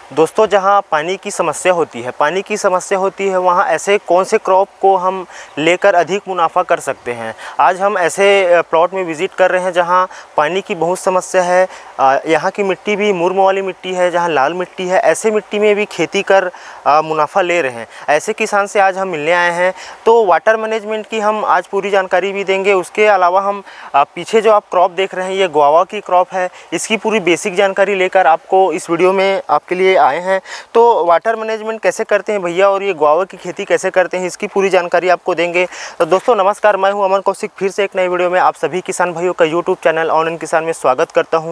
दोस्तों, जहाँ पानी की समस्या होती है वहाँ ऐसे कौन से क्रॉप को हम लेकर अधिक मुनाफा कर सकते हैं। आज हम ऐसे प्लॉट में विज़िट कर रहे हैं जहाँ पानी की बहुत समस्या है। यहाँ की मिट्टी भी मुर्म वाली मिट्टी है, जहाँ लाल मिट्टी है, ऐसे मिट्टी में भी खेती कर मुनाफा ले रहे हैं। ऐसे किसान से आज हम मिलने आए हैं, तो वाटर मैनेजमेंट की हम आज पूरी जानकारी भी देंगे। उसके अलावा हम पीछे जो आप क्रॉप देख रहे हैं, ये गुआवा की क्रॉप है, इसकी पूरी बेसिक जानकारी लेकर आपको इस वीडियो में आपके लिए आए हैं। तो वाटर मैनेजमेंट कैसे करते हैं भैया और ये गुआवा की खेती कैसे करते हैं, इसकी पूरी जानकारी आपको देंगे। तो दोस्तों नमस्कार, मैं हूं अमन कौशिक, फिर से एक नई वीडियो में आप सभी किसान भाइयों का यूट्यूब चैनल ऑनलाइन किसान में स्वागत करता हूं।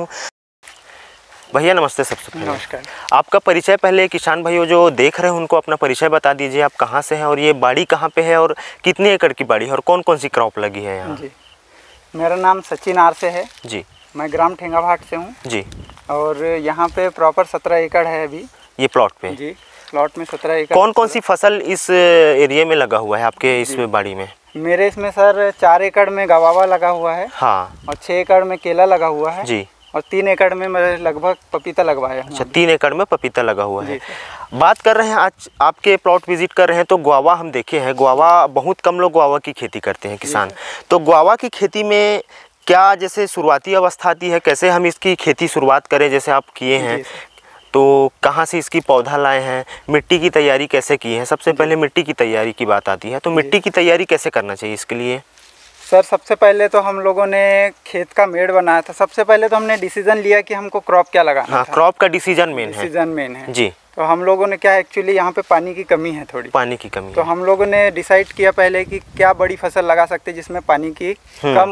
भैया नमस्ते। सबसे पहले नमस्कार। आपका परिचय, पहले किसान भाइयों जो देख रहे हैं उनको अपना परिचय बता दीजिए। आप कहाँ से हैं और ये बाड़ी कहाँ पे है और कितने एकड़ की बाड़ी है और कौन कौन सी क्रॉप लगी है यहाँ? जी, मेरा नाम सचिन आर से है जी। मैं ग्राम ठेंगाभाट से हूँ जी। और यहाँ पे प्रॉपर 17 एकड़ है अभी ये प्लॉट पे? जी, प्लॉट में 17 एकड़। कौन कौन सी फसल इस एरिया में लगा हुआ है आपके इस बाड़ी में? मेरे इसमें सर 4 एकड़ में गवावा लगा हुआ है। हाँ। और 6 एकड़ में केला लगा हुआ है जी। और 3 एकड़ में मेरे लगभग पपीता लगवाया है। अच्छा, 3 एकड़ में पपीता लगा हुआ है। बात कर रहे हैं, आज आपके प्लॉट विजिट कर रहे हैं तो गुआवा हम देखे हैं। गुआवा बहुत कम लोग गुआवा की खेती करते हैं किसान। तो गुआवा की खेती में क्या जैसे शुरुआती अवस्था आती है, कैसे हम इसकी खेती शुरुआत करें जैसे आप किए हैं, तो कहाँ से इसकी पौधा लाए हैं, मिट्टी की तैयारी कैसे की है? सबसे पहले मिट्टी की तैयारी की बात आती है, तो मिट्टी की तैयारी कैसे करना चाहिए इसके लिए? सर सबसे पहले तो हम लोगों ने खेत का मेड़ बनाया था। सबसे पहले तो हमने डिसीजन लिया कि हमको क्रॉप क्या लगाना। हाँ, क्रॉप का डिसीजन मेन है जी। तो हम लोगों ने क्या, एक्चुअली यहाँ पे पानी की कमी है, थोड़ी पानी की कमी तो हम लोगों ने डिसाइड किया पहले कि क्या बड़ी फसल लगा सकते जिसमें पानी की कम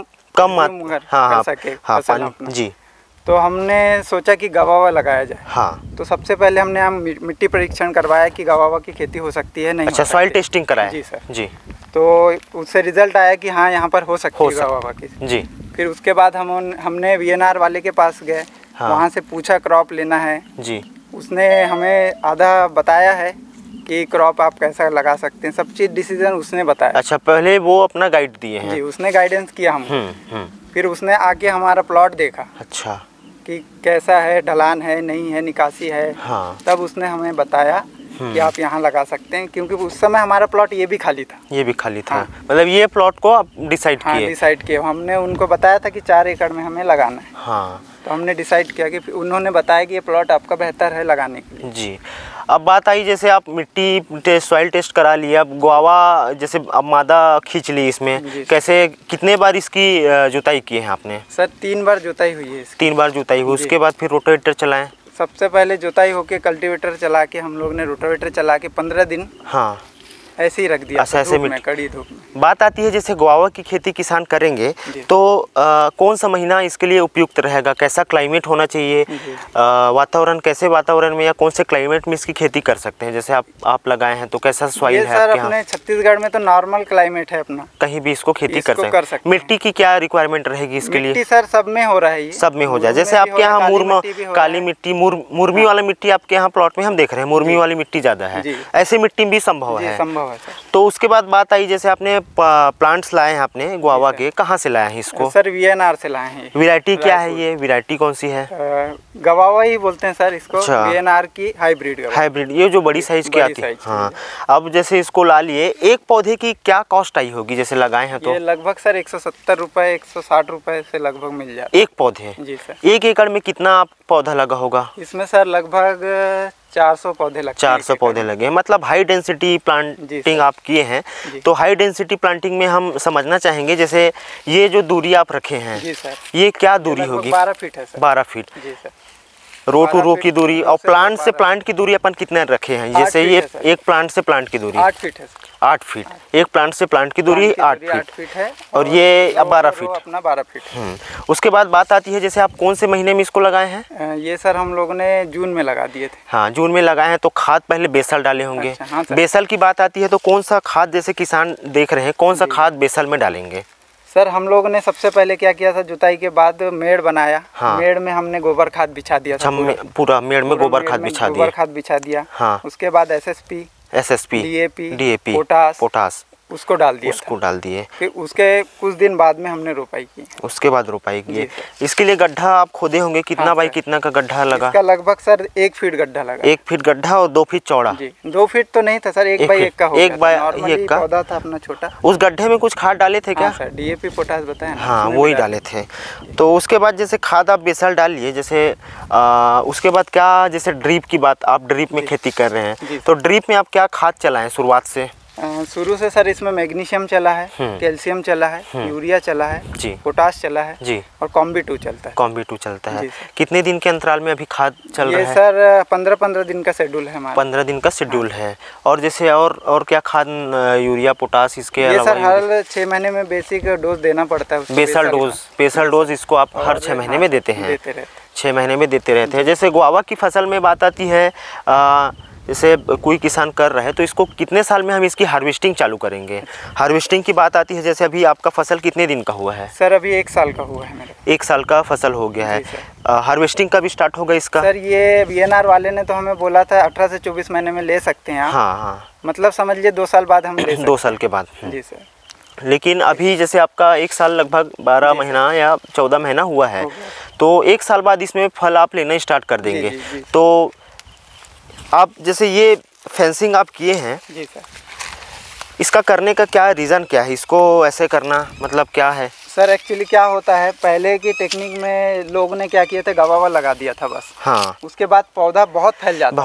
हाँ, सके हाँ, फसल अपना। जी। तो हमने सोचा कि गवावा लगाया जाए। हाँ। तो सबसे पहले हमने हम मिट्टी परीक्षण करवाया कि गवावा की खेती हो सकती है नहीं। अच्छा, सॉइल टेस्टिंग कराया? जी सर जी। तो उससे रिजल्ट आया कि हाँ यहाँ पर हो सकती है गवावा की। जी। फिर उसके बाद हमने VNR वाले के पास गए। हाँ। वहाँ से पूछा क्रॉप लेना है जी। उसने हमें आधा बताया है कि क्रॉप आप कैसा लगा सकते हैं, सब चीज़ डिसीजन उसने बताया। अच्छा, पहले वो अपना गाइड दिए हैं? जी, उसने गाइडेंस किया हमको। फिर उसने आके हमारा प्लॉट देखा। अच्छा। कि कैसा है, ढलान है नहीं है, निकासी है। हाँ। तब उसने हमें बताया कि आप यहाँ लगा सकते हैं, क्योंकि उस समय हमारा प्लॉट ये भी खाली था। हाँ। मतलब ये प्लॉट को आप डिसाइड किए? हाँ, डिसाइड किया। हमने उनको बताया था कि 4 एकड़ में हमें लगाना है। हाँ। तो हमने डिसाइड किया कि उन्होंने बताया कि ये प्लॉट आपका बेहतर है लगाने के लिए। जी। अब बात आई, जैसे आप मिट्टी सॉइल टेस्ट करा लिया, अब गुआवा जैसे अब मादा खींच ली, इसमें कैसे कितने बार इसकी जुताई की है आपने? सर 3 बार जुताई हुई है इसकी। 3 बार जुताई हुई, उसके बाद फिर रोटावेटर चलाएं? सबसे पहले जुताई होके कल्टीवेटर चला के हम लोग ने रोटावेटर चला के 15 दिन हाँ ऐसे ही रख दिया। अच्छा, ऐसे में कड़ी धूप में। बात आती है जैसे गुआवा की खेती किसान करेंगे तो कौन सा महीना इसके लिए उपयुक्त रहेगा? कैसा क्लाइमेट होना चाहिए, वातावरण, कैसे वातावरण में या कौन से क्लाइमेट में इसकी खेती कर सकते हैं? जैसे आप लगाए हैं तो कैसा सॉइल है आपके यहाँ? छत्तीसगढ़ में तो नॉर्मल क्लाइमेट है अपना, कहीं भी इसको खेती कर सकते हैं। मिट्टी की क्या रिक्वायरमेंट रहेगी इसके लिए? सर सब में हो रहा है, सब में हो जाए। जैसे आपके यहाँ मुर्म, काली मिट्टी, मुर्मी वाला मिट्टी आपके यहाँ प्लॉट में हम देख रहे हैं, मुर्मी वाली मिट्टी ज़्यादा है, ऐसी मिट्टी भी संभव है। तो उसके बाद बात आई, जैसे आपने प्लांट्स लाए हैं आपने गुआवा के, कहाँ से लाए हैं इसको? सर VNR से लाए हैं। वैरायटी क्या है ये? वैरायटी कौन सी है? गवावा ही बोलते हैं सर इसको। अच्छा। VNR की हाइब्रिड, ये जो बड़ी साइज की आती है। हाँ। अब जैसे इसको ला लिए, एक पौधे की क्या कॉस्ट आई होगी जैसे लगाए हैं तो? ये लगभग सर 170 रुपये 160 रुपये से लगभग मिल जाता है एक पौधे। जी सर। 1 एकड़ में कितना पौधा लगा होगा इसमें? सर लगभग 400 पौधे लगे। 400 पौधे लगे, मतलब हाई डेंसिटी प्लांटिंग आप किए हैं। तो हाई डेंसिटी प्लांटिंग में हम समझना चाहेंगे, जैसे ये जो दूरी आप रखे हैं, जी सर, ये क्या दूरी होगी? 12 फीट है सर। 12 फीट जी सर। रो टू रो की दूरी। और प्लांट से प्लांट की दूरी अपन कितने रखे हैं? जैसे ये एक प्लांट से प्लांट की दूरी 8 फीट है। 8 फीट। एक प्लांट से प्लांट की दूरी 8 फीट है और ये 12 फीट अपना 12 फीट। उसके बाद बात आती है, जैसे आप कौन से महीने में इसको लगाए हैं? ये सर हम लोगों ने जून में लगा दिए थे। हाँ, जून में लगाए हैं। तो खाद पहले बेसल डाले होंगे। अच्छा, हाँ बेसल की बात आती है तो कौन सा खाद, जैसे किसान देख रहे हैं, कौन सा खाद बेसल में डालेंगे? सर हम लोगों ने सबसे पहले क्या किया था, जुताई के बाद मेड़ बनाया। हाँ। मेड़ में हमने गोबर खाद बिछा दिया था। पूरा मेड़ में गोबर खाद बिछा दिया। हाँ। उसके बाद SSP, DAP, पोटास। उसको डाल दिया उसको डाल दिए। फिर उसके कुछ दिन बाद में हमने रोपाई की। उसके बाद रोपाई किए। इसके लिए गड्ढा आप खोदे होंगे, कितना बाई कितना का गड्ढा लगा? इसका लगभग सर 1 फीट गड्ढा लगा। 1 फीट गड्ढा और 2 फीट चौड़ा? जी, 2 फीट तो नहीं था सर, 1 बाई 1 का हो गया। 1 बाई 1 का पौधा था अपना छोटा। उस गड्ढे में कुछ खाद डाले थे क्या? सर डीएपी पोटास बताया ना। हाँ वही डाले थे। तो उसके बाद जैसे खाद आप बेसल डाल लिए, जैसे उसके बाद क्या, जैसे ड्रिप की बात, आप ड्रिप में खेती कर रहे हैं तो ड्रिप में आप क्या खाद चलाएं शुरुआत से? शुरू से सर इसमें मैग्नीशियम चला है, कैल्शियम चला है, यूरिया चला है जी, पोटास चला है जी, और कॉम्बी-2 चलता है। कॉम्बी-2 चलता है। कितने दिन के अंतराल में अभी खाद चल रहा है? ये सर 15-15 दिन का शेड्यूल है हमारा। 15 दिन का शेड्यूल है। और जैसे और क्या खाद, यूरिया पोटास इसके अलावा? सर हर 6 महीने में बेसिक डोज देना पड़ता है। बेसल डोज इसको आप हर 6 महीने में देते हैं? 6 महीने में देते रहते हैं। जैसे गुआवा की फसल में बात आती है, जैसे कोई किसान कर रहा है तो इसको कितने साल में हम इसकी हार्वेस्टिंग चालू करेंगे? हार्वेस्टिंग की बात आती है, जैसे अभी आपका फसल कितने दिन का हुआ है? सर अभी 1 साल का हुआ है मेरा। 1 साल का फसल हो गया है। हार्वेस्टिंग कब स्टार्ट होगा इसका? सर ये वीएनआर वाले ने तो हमें बोला था 18 से 24 महीने में ले सकते हैं। हाँ, मतलब समझ लीजिए 2 साल बाद हम ले सकते हैं। 2 साल के बाद। जी सर। लेकिन अभी जैसे आपका 1 साल लगभग 12 महीना या 14 महीना हुआ है, तो 1 साल बाद इसमें फल आप लेना स्टार्ट कर देंगे। तो आप जैसे ये फेंसिंग आप किए हैं जी सर, इसका करने का क्या रीज़न क्या है, इसको ऐसे करना मतलब क्या है? सर एक्चुअली क्या होता है, पहले की टेक्निक में लोगों ने क्या किया था, गवावा लगा दिया था बस। हाँ। उसके बाद पौधा बहुत फैल जाता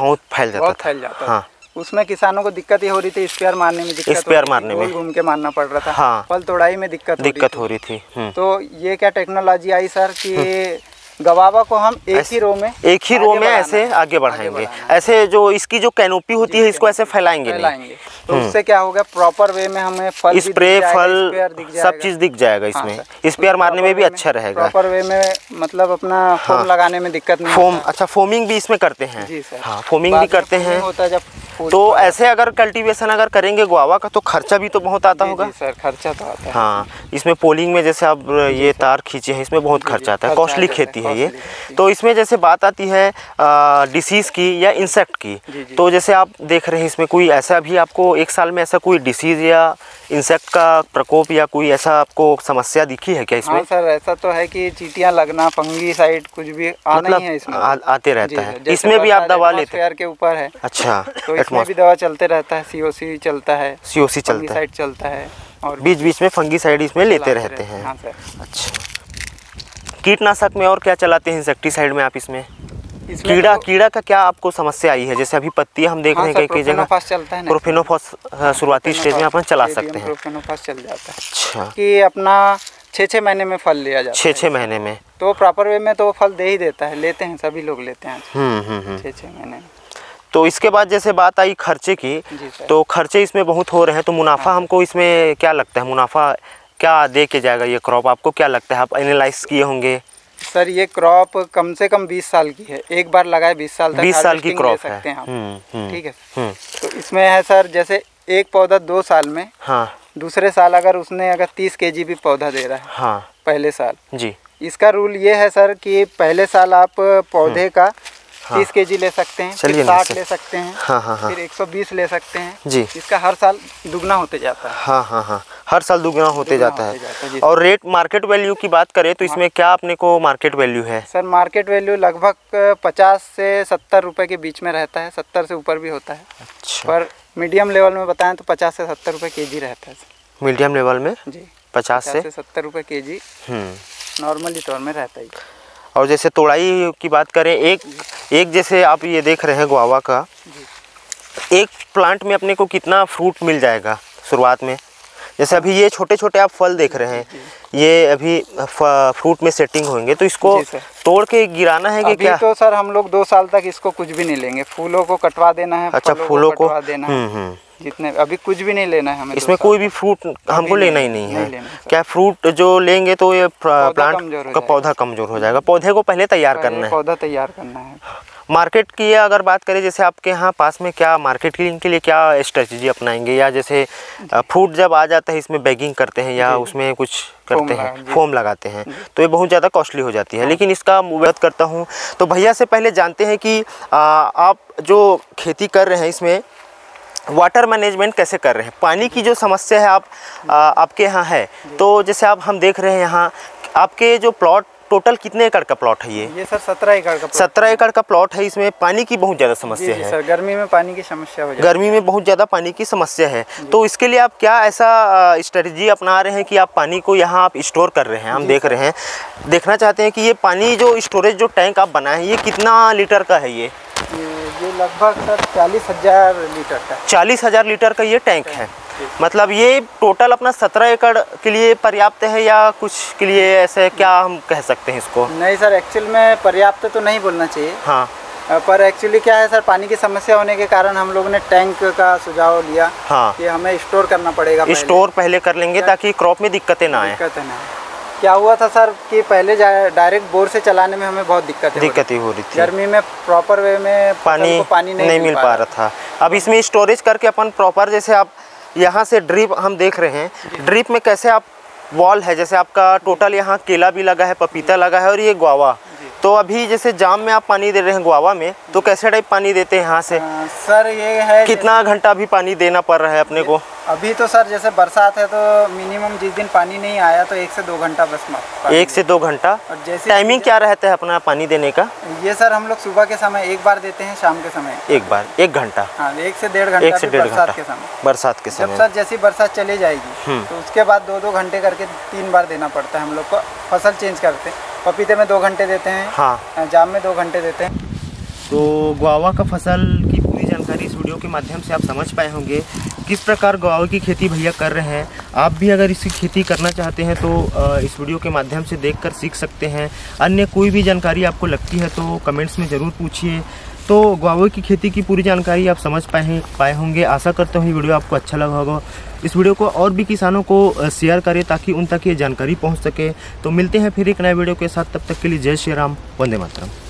था। हाँ। उसमें किसानों को दिक्कत ये हो रही थी, स्पेयर मारने में दिक्कत, घूम के मारना पड़ रहा था। हाँ। फल तोड़ाई में दिक्कत हो रही थी। तो ये क्या टेक्नोलॉजी आई सर कि गवावा को हम एक ही रो में ऐसे आगे बढ़ाएंगे। ऐसे जो इसकी जो कैनोपी होती है इसको ऐसे फैलाएंगे नहीं। तो उससे क्या होगा, प्रॉपर वे में हमें फल स्प्रे फल सब चीज़ दिख जाएगा इसमें। स्पेयर मारने में भी अच्छा रहेगा। प्रॉपर वे में मतलब अपना फोम लगाने में दिक्कत नहीं। फोम, अच्छा फोमिंग भी इसमें करते हैं? जी सर। हाँ, फोमिंग भी करते हैं। होता है जब तो ऐसे अगर कल्टीवेशन अगर करेंगे गुआवा का तो खर्चा भी तो बहुत आता होगा? जी सर, खर्चा तो आता है। हाँ, इसमें पोलिंग में जैसे आप ये तार खींचे हैं इसमें बहुत खर्चा आता है, कॉस्टली खेती है ये। तो इसमें जैसे बात आती है डिसीज़ की या इंसेक्ट की, तो जैसे आप देख रहे हैं इसमें कोई ऐसा भी आपको 1 साल में ऐसा कोई डिसीज़ या इंसेक्ट का प्रकोप या कोई ऐसा आपको समस्या दिखी है क्या इसमें? हाँ सर, ऐसा तो है कि चींटियां लगना, फंगीसाइड कुछ भी आना ही है इसमें। आते रहता है। इसमें भी आप दवा लेते हैं? के ऊपर है। अच्छा। तो इसमें भी दवा चलते रहता है, सीओसी चलता है, फंगीसाइड चलता है, और बीच में फंगीसाइड इसमें लेते रहते हैं। हाँ सर। अच्छा, कीटनाशक में और क्या चलाते हैं इंसेक्टिसाइड में आप इसमें? कीड़ा का क्या आपको समस्या आई है? जैसे अभी पत्तियां हम देख रहे हैं कई जगह प्रोफेनोफॉस शुरुआती स्टेज में अपन चला सकते हैं। प्रोफेनोफॉस चल जाता है। अच्छा, कि अपना 6-6 महीने में फल लिया जाता है। 6-6 महीने में तो प्रॉपर वे में तो फल दे ही देता है, लेते हैं सभी लोग लेते हैं 6-6 महीने में। तो इसके बाद जैसे बात आई खर्चे की, तो खर्चे इसमें बहुत हो रहे हैं, तो मुनाफा हमको इसमें क्या लगता है, मुनाफा क्या दे के जाएगा ये क्रॉप? आपको क्या लगता है, आप एनालाइज किए होंगे? सर ये क्रॉप कम से कम 20 साल की है, एक बार लगाए 20 साल तक 20 साल की क्रॉप सकते हैं आप। ठीक है। तो इसमें है सर, जैसे एक पौधा 2 साल में, हाँ, दूसरे साल अगर उसने 30 kg भी पौधा दे रहा है, हाँ, पहले साल जी, इसका रूल ये है सर कि पहले साल आप पौधे का 30 kg ले सकते हैं, फिर 60 ले सकते हैं, फिर 120 ले सकते हैं जी। इसका हर साल दुगना होते जाता है। हाँ, हर साल दुगना होते जाता है। और रेट मार्केट वैल्यू की बात करें तो इसमें क्या अपने को मार्केट वैल्यू है? सर मार्केट वैल्यू लगभग 50 से 70 रुपए के बीच में रहता है, 70 से ऊपर भी होता है। अच्छा। पर मीडियम लेवल में बताएं तो 50 से 70 रुपए kg रहता है। मीडियम लेवल में जी 50 से 70 रुपए kg नॉर्मली तौर में रहता ही। और जैसे तोड़ाई की बात करें, एक जैसे आप ये देख रहे हैं गुआवा का, एक प्लांट में अपने को कितना फ्रूट मिल जाएगा शुरुआत में? जैसे अभी ये छोटे छोटे आप फल देख रहे हैं, ये अभी फ्रूट में सेटिंग होंगे, तो इसको तोड़ के गिराना है कि क्या? तो सर हम लोग 2 साल तक इसको कुछ भी नहीं लेंगे, फूलों को कटवा देना है। अच्छा, फूलों को कटवा देना है, जितने अभी कुछ भी नहीं लेना है हमें। इसमें कोई भी फ्रूट हमको लेना ही नहीं है। क्या फ्रूट जो लेंगे तो ये प्लांट का पौधा कमजोर हो जाएगा? पौधे को पहले तैयार करना है, पौधा तैयार करना है। मार्केट की अगर बात करें, जैसे आपके यहाँ पास में क्या मार्केटिंग के लिए क्या स्ट्रेटजी अपनाएंगे? या जैसे फ्रूट जब आ जाता है इसमें बैगिंग करते हैं या उसमें कुछ करते हैं, फोम लगाते हैं, तो ये बहुत ज़्यादा कॉस्टली हो जाती है। लेकिन इसका बात करता हूँ तो भैया से पहले जानते हैं कि आप जो खेती कर रहे हैं इसमें वाटर मैनेजमेंट कैसे कर रहे हैं, पानी की जो समस्या है आपके यहाँ है, तो जैसे हम देख रहे हैं यहाँ आपके जो प्लॉट टोटल कितने एकड़ का प्लॉट है ये सर 17 एकड़ का 17 एकड़ का प्लॉट है। इसमें पानी की बहुत ज़्यादा समस्या है सर, गर्मी में पानी की समस्या हो जाती है, गर्मी में बहुत ज़्यादा पानी की समस्या है। तो इसके लिए आप क्या ऐसा स्ट्रेटजी अपना रहे हैं कि आप पानी को यहाँ आप स्टोर कर रहे हैं? हम देख रहे हैं, देखना चाहते हैं कि ये पानी जो स्टोरेज जो टैंक आप बनाए हैं ये कितना लीटर का है? ये लगभग सर 40,000 लीटर का 40,000 लीटर का ये टैंक है। मतलब ये टोटल अपना 17 एकड़ के लिए पर्याप्त है या कुछ के लिए ऐसे क्या हम कह सकते हैं इसको? नहीं सर, एक्चुअल में पर्याप्त तो नहीं बोलना चाहिए। हाँ, पर एक्चुअली क्या है सर, पानी की समस्या होने के कारण हम लोगों ने टैंक का सुझाव लिया। हाँ, कि हमें स्टोर करना पड़ेगा, स्टोर पहले कर लेंगे ताकि क्रॉप में दिक्कतें ना आए। क्या हुआ था सर कि पहले डायरेक्ट बोर से चलाने में हमें बहुत दिक्कतें हो रही थी। गर्मी में प्रॉपर वे में पानी नहीं मिल पा रहा था। अब इसमें स्टोरेज करके अपन प्रॉपर, जैसे आप यहाँ से ड्रिप हम देख रहे हैं, ड्रिप में कैसे आप वॉल है, जैसे आपका टोटल यहाँ केला भी लगा है, पपीता लगा है और ये गुआवा। तो अभी जैसे जाम में आप पानी दे रहे हैं गुआवा में, तो कैसे टाइप पानी देते हैं यहाँ से? सर ये है कितना घंटा भी पानी देना पड़ रहा है अपने को? अभी तो सर जैसे बरसात है तो मिनिमम जिस दिन पानी नहीं आया तो 1 से 2 घंटा बस 1 से 2 घंटा। और जैसे टाइमिंग क्या रहता है अपना पानी देने का? ये सर हम लोग सुबह के समय एक बार देते हैं, शाम के समय एक बार 1 घंटा। हाँ, 1 से 1.5 घंटा बरसात के समय। जब सर जैसी बरसात चली जाएगी तो उसके बाद 2-2 घंटे करके 3 बार देना पड़ता है हम लोग को। फसल चेंज करते हैं, पपीते में 2 घंटे देते हैं, हाँ, जाम में 2 घंटे देते हैं। तो गुआवा का फसल की पूरी जानकारी इस वीडियो के माध्यम से आप समझ पाए होंगे किस प्रकार गुआवा की खेती भैया कर रहे हैं। आप भी अगर इसकी खेती करना चाहते हैं तो इस वीडियो के माध्यम से देखकर सीख सकते हैं। अन्य कोई भी जानकारी आपको लगती है तो कमेंट्स में ज़रूर पूछिए। तो गुआवा की खेती की पूरी जानकारी आप समझ पाए होंगे। आशा करता हूँ ये वीडियो आपको अच्छा लगा होगा। इस वीडियो को और भी किसानों को शेयर करें ताकि उन तक ये जानकारी पहुँच सके। तो मिलते हैं फिर एक नए वीडियो के साथ, तब तक के लिए जय श्री राम, वंदे मातरम।